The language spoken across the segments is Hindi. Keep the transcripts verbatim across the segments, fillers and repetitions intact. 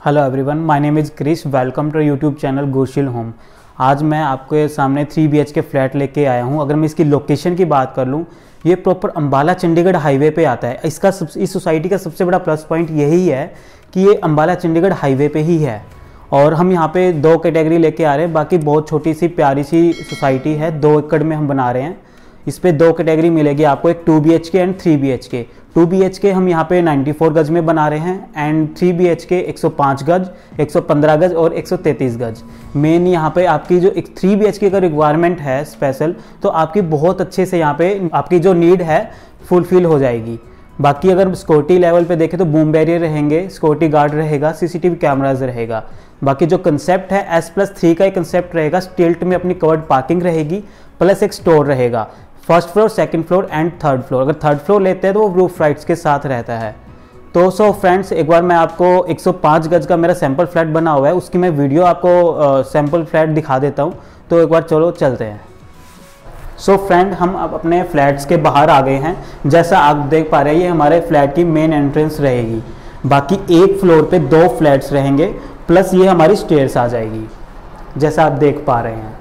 Hello everyone, my name is Krish. Welcome to YouTube channel Goshil home. आज मैं आपके सामने three B H K flat लेके आया हूँ। अगर मैं इसकी लोकेशन की बात कर लूँ, ये प्रॉपर अंबाला चंडीगढ़ हाईवे पे आता है। इसका सब इस सोसाइटी का सबसे बड़ा प्लस पॉइंट यही है कि ये अंबाला चंडीगढ़ हाईवे पे ही है। और हम यहाँ पे दो कैटेगरी लेके आ रहे हैं। बाकी बहुत छोटी सी प्यारी सी सोसाइटी है, दो एकड़ में हम बना रहे हैं। इस पे दो कैटेगरी मिलेगी आपको, एक two B H K and three B H K. Two B H K हम यहाँ पे चौरानवे गज में बना रहे हैं एंड थ्री बी एच के एक सौ पाँच गज, एक सौ पंद्रह गज और एक सौ तैंतीस गज। मेन यहाँ पे आपकी जो एक थ्री बी एच के का रिक्वायरमेंट है स्पेशल, तो आपकी बहुत अच्छे से यहाँ पे आपकी जो नीड है फुलफिल हो जाएगी। बाकी अगर सिक्योरिटी लेवल पे देखें तो बूम बैरियर रहेंगे, सिक्योरिटी गार्ड रहेगा, C C T V cameras रहेगा। बाकी जो कंसेप्ट है एस प्लस थ्री का ही कंसेप्ट रहेगा। स्टिल्ट में अपनी कवर्ड पार्किंग रहेगी, प्लस एक स्टोर रहेगा। First floor, second floor and third floor. अगर थर्ड फ्लोर लेते हैं तो वो रूफ राइट्स के साथ रहता है। तो सो फ्रेंड्स, एक बार मैं आपको एक सौ पाँच गज का मेरा सैंपल फ्लैट बना हुआ है, उसकी मैं वीडियो आपको सैंपल फ्लैट दिखा देता हूँ। तो एक बार चलो चलते हैं। सो so फ्रेंड, हम अब अपने फ्लैट्स के बाहर आ गए हैं। जैसा आप देख पा रहे हैं, ये हमारे फ्लैट की मेन एंट्रेंस रहेगी। बाकी एक फ्लोर पे दो फ्लैट्स रहेंगे, प्लस ये हमारी स्टेयर्स आ जाएगी, जैसा आप देख पा रहे हैं।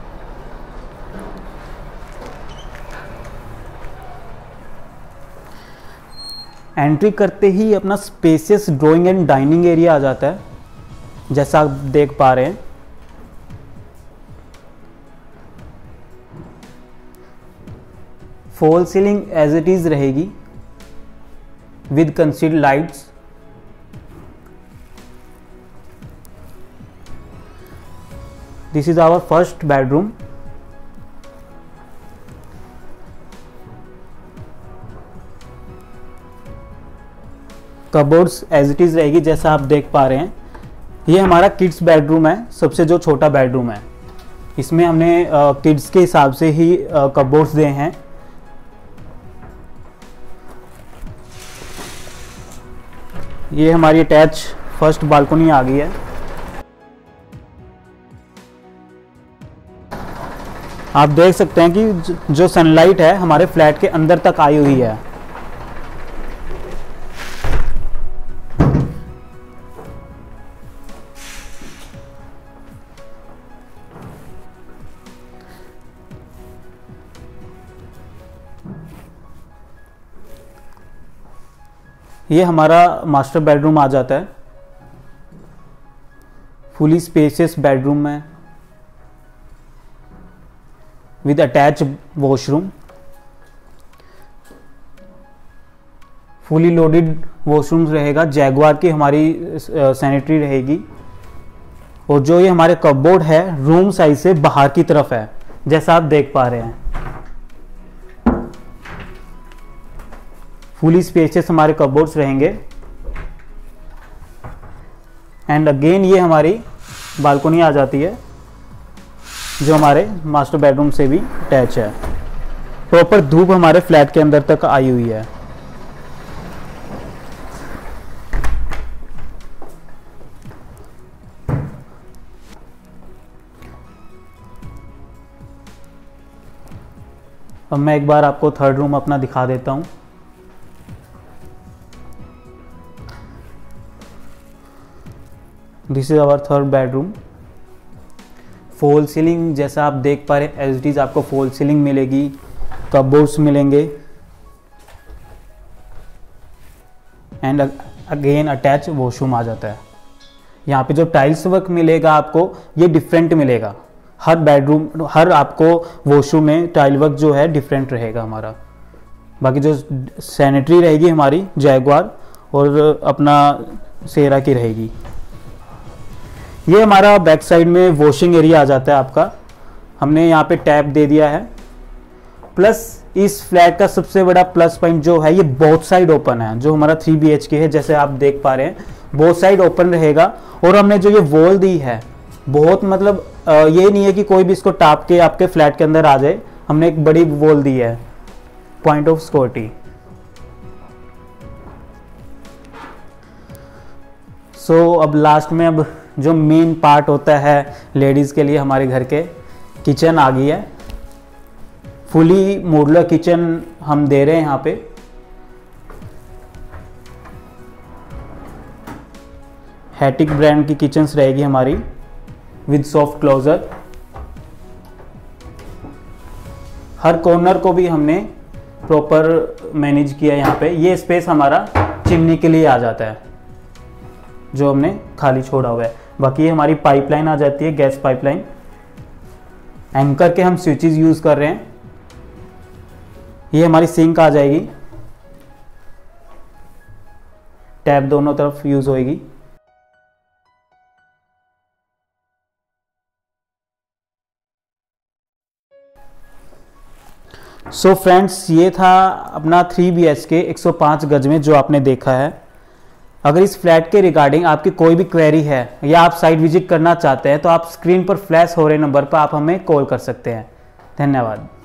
एंट्री करते ही अपना spacious drawing and dining area आ जाता है, जैसा आप देख पा रहे हैं। Fall ceiling as it is रहेगी with concealed lights. This is our first bedroom. Cupboards as it is रहेगी, जैसा आप देख पा रहे हैं। ये हमारा किड्स बेडरूम है, सबसे जो छोटा बेडरूम है। इसमें हमने किड्स के हिसाब से ही कबोर्ड्स दिए हैं। ये हमारी अटैच फर्स्ट बालकनी आ गई है। आप देख सकते हैं कि जो सनलाइट है हमारे फ्लैट के अंदर तक आई हुई है। ये हमारा मास्टर बेडरूम आ जाता है, फुली स्पेसियस बेडरूम है with attach washroom. Fully loaded washroom रहेगा, जैगुआर की हमारी सैनिटरी रहेगी। और जो ये हमारे कपबोर्ड है रूम साइज से बाहर की तरफ है, जैसा आप देख पा रहे हैं। फुली स्पेशियस हमारे कपबोर्ड्स रहेंगे। एंड अगेन ये हमारी बालकनी आ जाती है, जो हमारे मास्टर बेडरूम से भी अटैच है। प्रॉपर धूप हमारे फ्लैट के अंदर तक आई हुई है। अब मैं एक बार आपको थर्ड रूम अपना दिखा देता हूँ। This is our third bedroom. Fall ceiling जैसा आप देख पा रहे हैं, एज इट इज आपको फॉल सीलिंग मिलेगी, कपबोर्ड्स मिलेंगे एंड अगेन अटैच वॉशरूम आ जाता है। यहाँ पे जो टाइल्स वर्क मिलेगा आपको, ये डिफरेंट मिलेगा। हर बेडरूम, हर आपको वॉशरूम में टाइल वर्क जो है डिफरेंट रहेगा हमारा। बाकी जो सैनिटरी रहेगी हमारी जैगुआर और अपना सेरा की रहेगी। ये हमारा बैक साइड में वॉशिंग एरिया आ जाता है आपका। हमने यहाँ पे टैप दे दिया है। प्लस इस फ्लैट का सबसे बड़ा प्लस पॉइंट जो है, ये बोथ साइड ओपन है। जो हमारा थ्री बी एच के है, जैसे आप देख पा रहे हैं, बोथ साइड ओपन रहेगा। और हमने जो ये वॉल दी है, बहुत मतलब ये नहीं है कि कोई भी इसको टाप के आपके फ्लैट के अंदर आ जाए। हमने एक बड़ी वॉल दी है, point of security. So so, अब लास्ट में अब जो मेन पार्ट होता है लेडीज़ के लिए, हमारे घर के किचन आ गई है। फुली मॉड्यूलर किचन हम दे रहे हैं यहाँ पे। हैटिक ब्रांड की किचन्स रहेगी हमारी विद सॉफ्ट क्लोजर। हर कॉर्नर को भी हमने प्रॉपर मैनेज किया यहाँ पे। ये स्पेस हमारा चिमनी के लिए आ जाता है जो हमने खाली छोड़ा हुआ है। बाकी ये हमारी पाइपलाइन आ जाती है, गैस पाइपलाइन। एंकर के हम स्विचेस यूज कर रहे हैं। ये हमारी सिंक आ जाएगी, टैप दोनों तरफ यूज होएगी। सो so फ्रेंड्स, ये था अपना थ्री बी एच के एक सौ पाँच गज में जो आपने देखा है। अगर इस फ्लैट के रिगार्डिंग आपकी कोई भी क्वेरी है या आप साइट विजिट करना चाहते हैं तो आप स्क्रीन पर फ्लैश हो रहे नंबर पर आप हमें कॉल कर सकते हैं। धन्यवाद।